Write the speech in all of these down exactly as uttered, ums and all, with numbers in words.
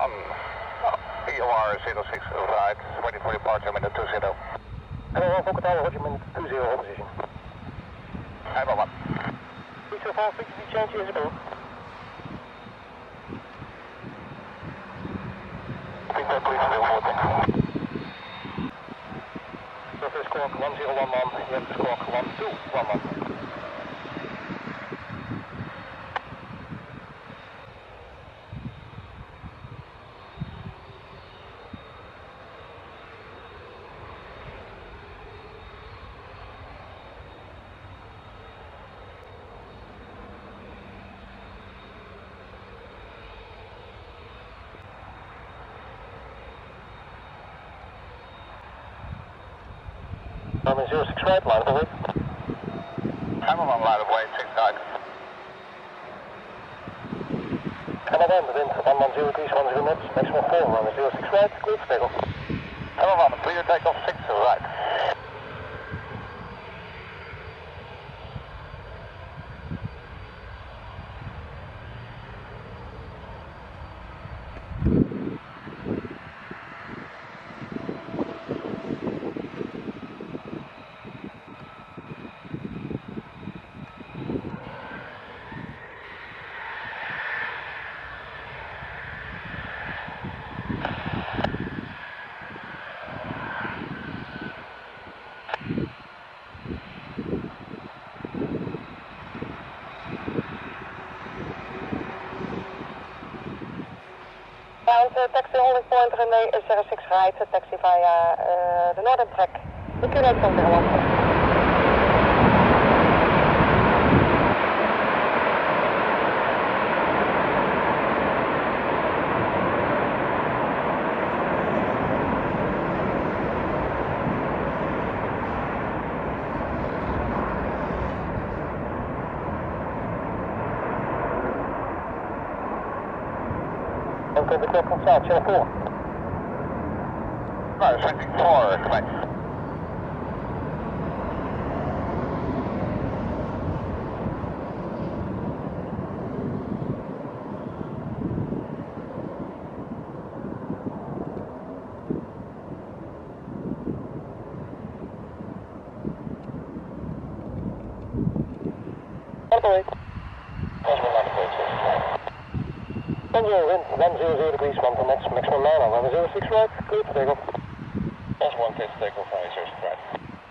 Um, E O R zero six right, waiting for departure minute two zero. Hello, Fokker Tower, Roger, minute two zero, hold position. Hammer one. three two four, frequency change is approved. Peter, please, zero four six. Surface squawk one zero one one, you have to squawk one two one one. Norman zero six right, line of away. Hammer one, line of way, six right. Hammer one, wind one one zero degrees, one zero knots, maximum four, runway zero six right, clear for takeoff. Hammer one, clear takeoff six right. Uh, taxi holding point Runway zero six right, taxi via uh, the northern track. The Q eight from zero one. Okay, the clock on south, channel four. No, switching four, correct. Operate. Control wind one zero zero degrees, one for knots, maximum nine on runway zero six right, clear for takeoff. S one clear for takeoff, runway zero six right.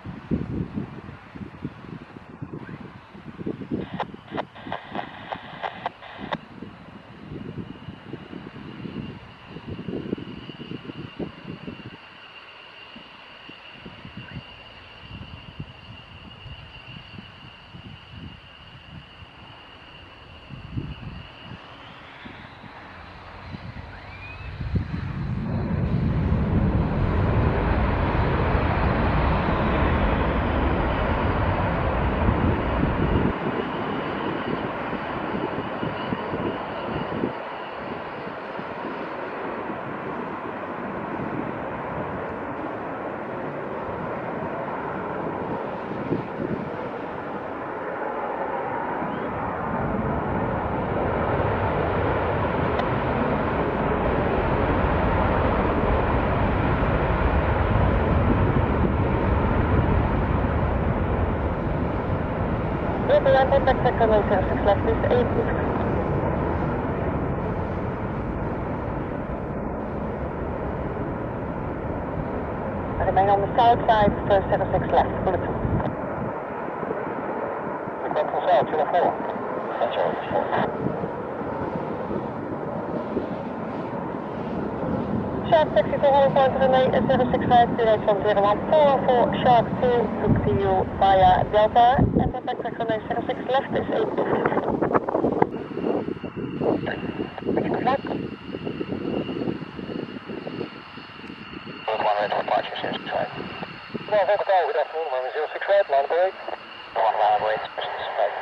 Contact track runway zero six left is eight. Remain on the south side for zero six left, bulletin. The clock on south, channel four. That's all. Shark taxi to holding point runway zero six right, zero from zero one four four, Shark two, took to you via Delta, and contact track runway zero six left is eight. One way to departure, zero six right. Well, Fokker Tower, good afternoon, runway zero six right, line of away. One line of way, zero six right.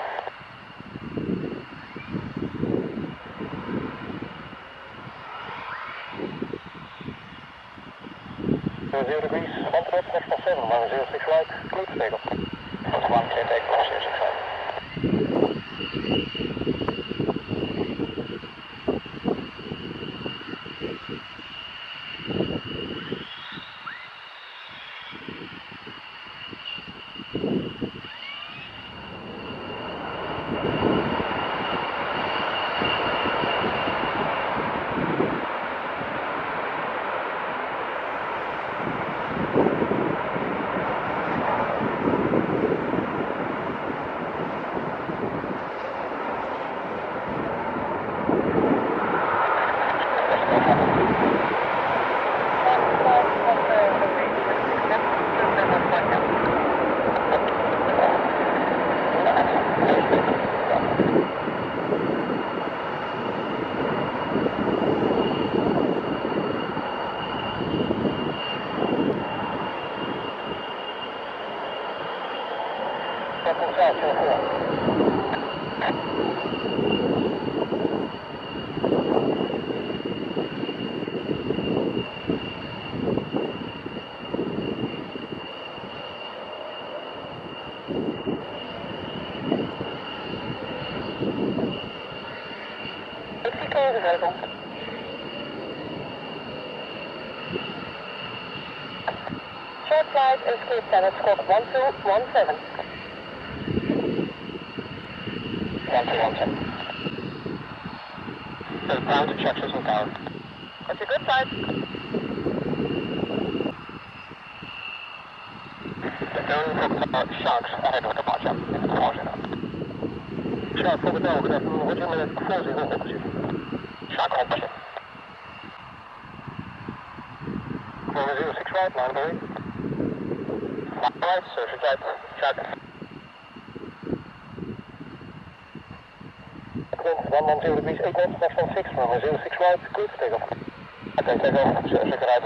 zero degrees, one to knots, maximum seven, runway zero six right, clear for takeoff. That's one clear takeoff, zero six right. clear is available. Short flight, escape standard squawk one two one seven. one two one seven. So ground to check system tower. That's a good flight. The known for sharks ahead of departure. Roger. Shark for the dog, good afternoon. Roger, minute four zero opposite. Shark opposite. four zero six right, line away. Right, social type, check. one one zero degrees, eight knots, next one six, runway zero six right, clear for takeoff. Okay, takeoff, social right.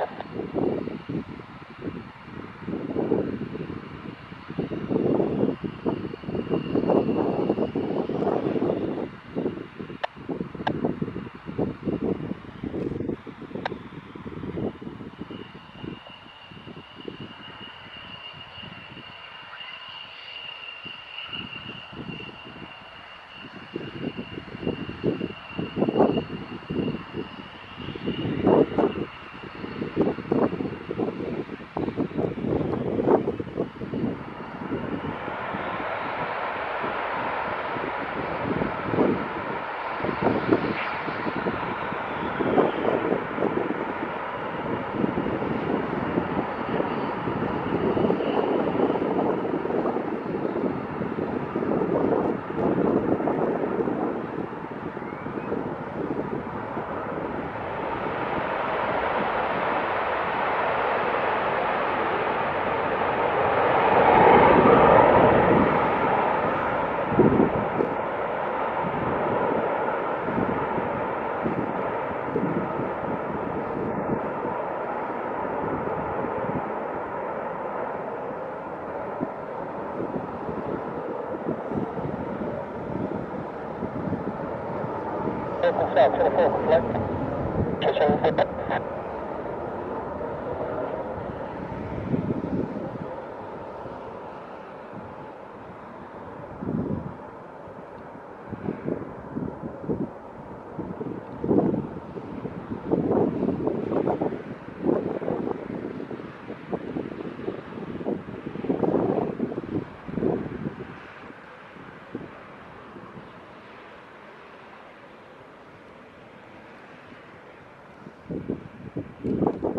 South, twenty-four, left. Thank you.